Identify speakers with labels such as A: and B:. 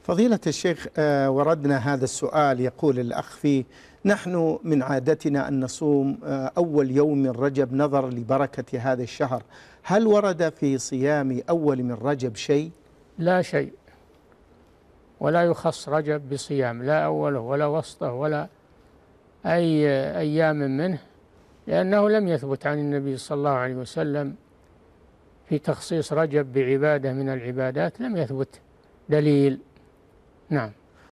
A: فضيلة الشيخ، وردنا هذا السؤال. يقول الأخ فيه: نحن من عادتنا أن نصوم أول يوم من رجب نظرا لبركة هذا الشهر، هل ورد في صيام أول من رجب شيء؟
B: لا شيء، ولا يخص رجب بصيام، لا أوله ولا وسطه ولا أي أيام منه، لأنه لم يثبت عن النبي صلى الله عليه وسلم في تخصيص رجب بعبادة من العبادات، لم يثبت دليل. نعم.